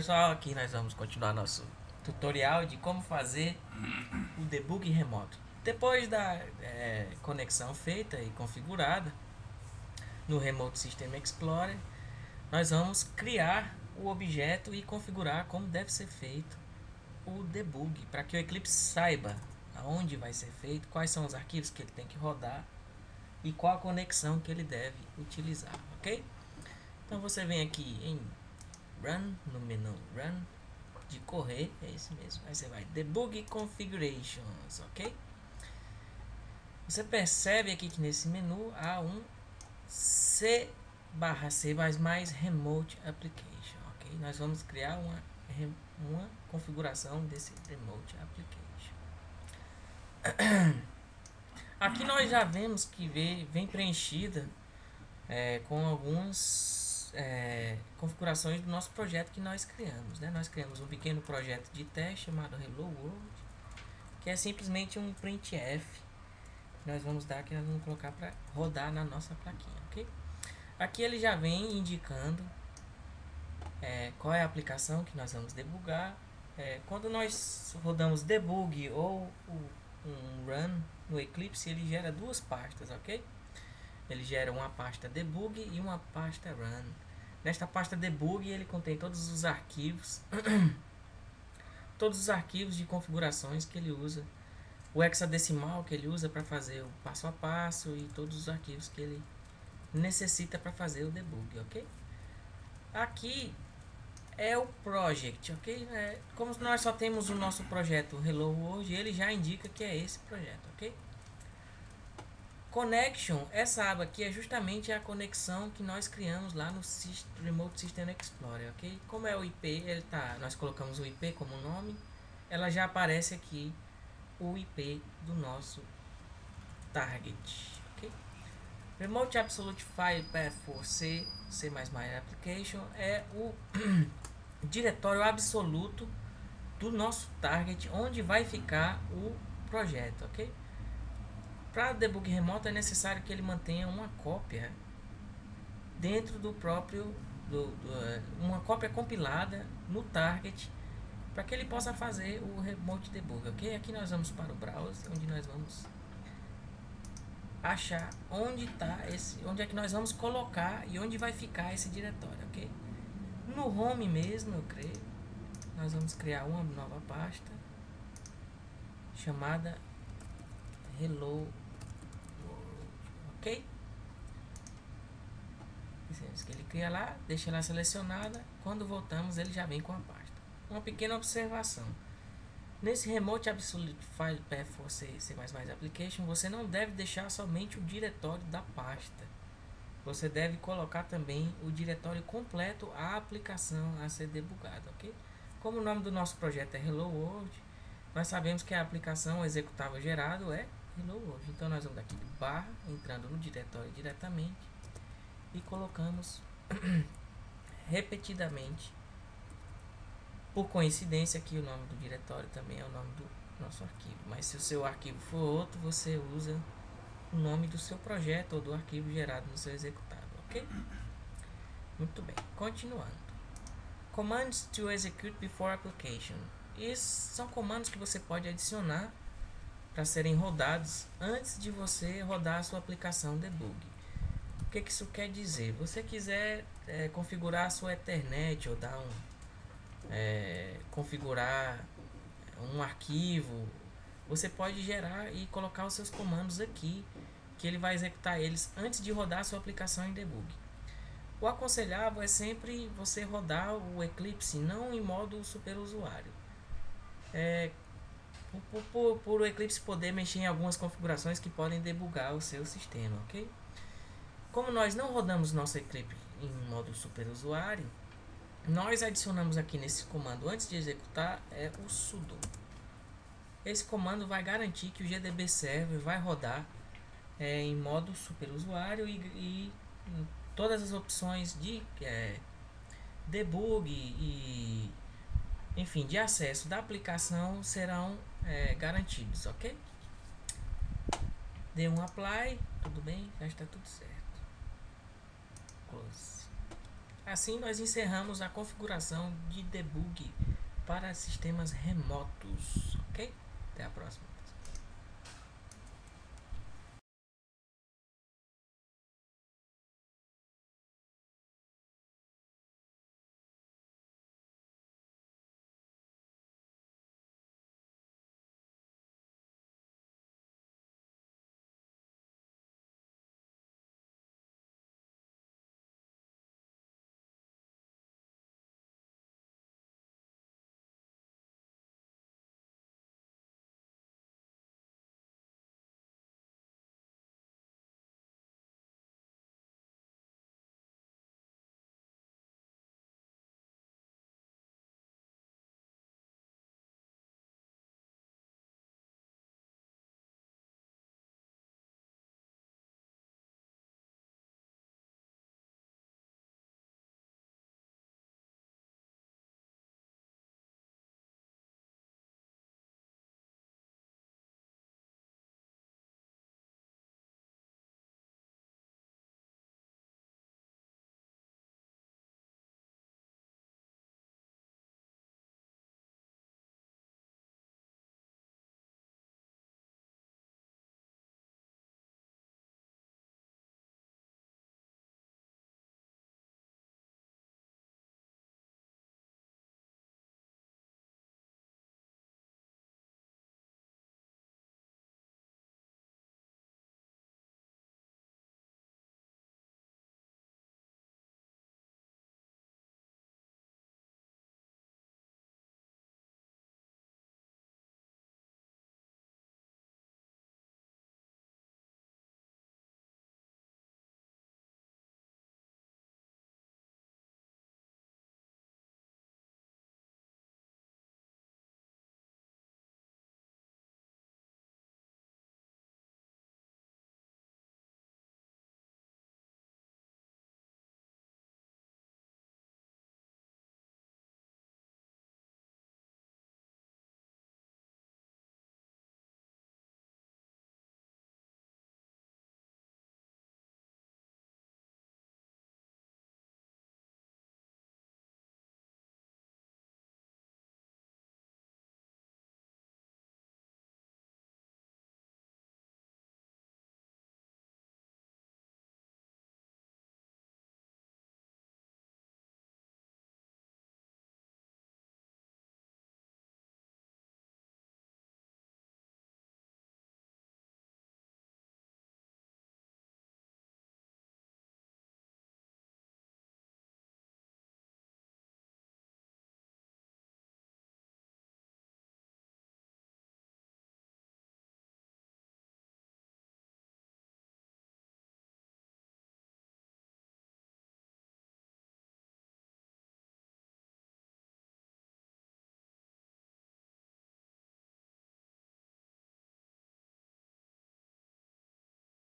Pessoal, aqui nós vamos continuar nosso tutorial de como fazer o debug remoto. Depois da conexão feita e configurada no Remote System Explorer, nós vamos criar o objeto e configurar como deve ser feito o debug, para que o Eclipse saiba aonde vai ser feito, quais são os arquivos que ele tem que rodar e qual a conexão que ele deve utilizar, ok? Então você vem aqui em Run, no menu Run, de correr, é isso mesmo. Aí você vai Debug Configurations, ok? Você percebe aqui que nesse menu há um C/C++ Remote Application, ok? Nós vamos criar uma configuração desse Remote Application. Aqui nós já vemos que vem preenchida com algumas configurações do nosso projeto que nós criamos, né? Nós criamos um pequeno projeto de teste chamado Hello World, que é simplesmente um printf. Nós vamos colocar para rodar na nossa plaquinha, ok? Aqui ele já vem indicando qual é a aplicação que nós vamos debugar. Quando nós rodamos debug ou um run no Eclipse, ele gera duas pastas, ok? Ele gera uma pasta debug e uma pasta run. Nesta pasta debug ele contém todos os arquivos de configurações que ele usa, o hexadecimal que ele usa para fazer o passo a passo e todos os arquivos que ele necessita para fazer o debug, ok? Aqui é o project, ok? Como nós só temos o nosso projeto Hello World, ele já indica que é esse projeto, ok? Connection, essa aba aqui é justamente a conexão que nós criamos lá no Remote System Explorer, ok? Como é o IP, nós colocamos o IP como nome, ela já aparece aqui o IP do nosso target, ok? Remote Absolute File Path for C Application é o diretório absoluto do nosso target, onde vai ficar o projeto, ok? Para debug remoto é necessário que ele mantenha uma cópia dentro do próprio uma cópia compilada no target, para que ele possa fazer o remote debug, ok? Aqui nós vamos para o browser, onde nós vamos achar onde é que nós vamos colocar e onde vai ficar esse diretório, ok? No home mesmo, eu creio, nós vamos criar uma nova pasta chamada Hello World, ok? Que ele cria lá, deixa ela selecionada. Quando voltamos, ele já vem com a pasta. Uma pequena observação: nesse Remote Absolute File Path for C Application, você não deve deixar somente o diretório da pasta. Você deve colocar também o diretório completo, a aplicação a ser debugada, ok? Como o nome do nosso projeto é Hello World, nós sabemos que a aplicação executável gerado é Hello World. Então nós vamos aqui barra, entrando no diretório diretamente e colocamos repetidamente. Por coincidência aqui o nome do diretório também é o nome do nosso arquivo, mas se o seu arquivo for outro, você usa o nome do seu projeto ou do arquivo gerado no seu executável, ok? Muito bem, continuando. Commands to execute before application. Esses são comandos que você pode adicionar para serem rodados antes de você rodar a sua aplicação debug. O que isso quer dizer? Você quiser configurar a sua Ethernet ou configurar um arquivo, você pode gerar e colocar os seus comandos aqui, que ele vai executar eles antes de rodar a sua aplicação em debug. O aconselhável é sempre você rodar o Eclipse não em modo superusuário, por o Eclipse poder mexer em algumas configurações que podem debugar o seu sistema, ok? Como nós não rodamos nosso Eclipse em modo superusuário, nós adicionamos aqui nesse comando antes de executar o sudo. Esse comando vai garantir que o GDB server vai rodar em modo superusuário e todas as opções de debug e enfim de acesso da aplicação serão garantidos, ok? Dê um apply, tudo bem, já está tudo certo. Close. Assim nós encerramos a configuração de debug para sistemas remotos, ok? Até a próxima.